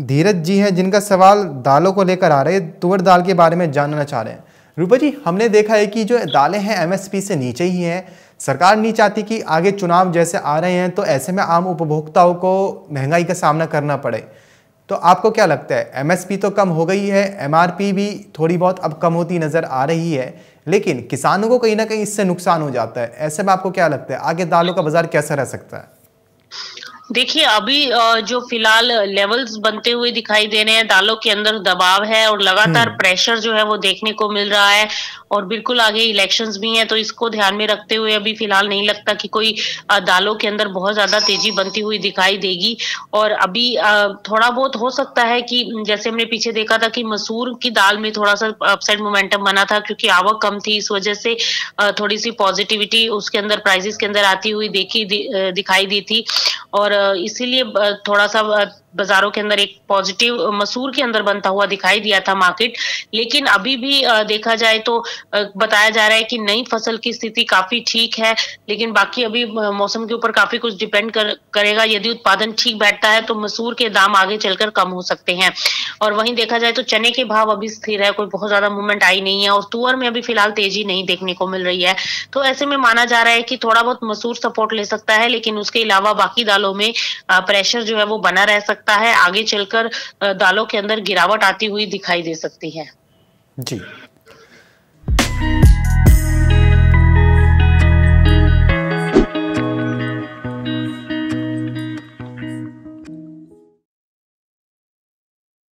धीरज जी हैं जिनका सवाल दालों को लेकर आ रहे हैं, तुअर दाल के बारे में जानना चाह रहे हैं। रूपा जी, हमने देखा है कि जो दालें हैं एमएसपी से नीचे ही हैं। सरकार नहीं चाहती कि आगे चुनाव जैसे आ रहे हैं तो ऐसे में आम उपभोक्ताओं को महंगाई का सामना करना पड़े। तो आपको क्या लगता है, एमएसपी तो कम हो गई है, एमआरपी भी थोड़ी बहुत अब कम होती नजर आ रही है, लेकिन किसानों को कहीं ना कहीं इससे नुकसान हो जाता है। ऐसे में आपको क्या लगता है आगे दालों का बाजार कैसा रह सकता है? देखिए अभी जो फिलहाल लेवल्स बनते हुए दिखाई दे रहे हैं, दालों के अंदर दबाव है और लगातार हम्म। प्रेशर जो है वो देखने को मिल रहा है। और बिल्कुल आगे इलेक्शंस भी हैं, तो इसको ध्यान में रखते हुए अभी फिलहाल नहीं लगता कि कोई दालों के अंदर बहुत ज्यादा तेजी बनती हुई दिखाई देगी। और अभी थोड़ा बहुत हो सकता है कि जैसे हमने पीछे देखा था कि मसूर की दाल में थोड़ा सा अपसाइड मोमेंटम बना था, क्योंकि आवक कम थी, इस वजह से थोड़ी सी पॉजिटिविटी उसके अंदर प्राइसेस के अंदर आती हुई दिखाई दी थी। और इसीलिए थोड़ा-सा बाज़ारों के अंदर एक पॉज़िटिव मसूर के अंदर बनता हुआ दिखाई दिया था मार्केट। लेकिन अभी भी देखा जाए तो बताया जा रहा है कि नई फसल की स्थिति काफ़ी ठीक है, लेकिन बाकी अभी मौसम के ऊपर काफ़ी कुछ डिपेंड करेगा। यदि उत्पादन ठीक बैठता है, तो मसूर के दाम आगे चलकर कम हो सकते हैं। और वहीं देखा जाए तो चने के भाव अभी स्थिर है, कोई बहुत ज़्यादा मूवमेंट आई नहीं है और तुअर में अभी फिलहाल तेज़ी नहीं देखने को मिल रही है। तो ऐसे में माना जा रहा है कि थोड़ा बहुत मसूर सपोर्ट ले सकता है, लेकिन उसके अलावा बाकी दालों में प्रेशर जो है वो बना रह सकता है। आगे चलकर दालों के अंदर गिरावट आती हुई दिखाई दे सकती है। जी।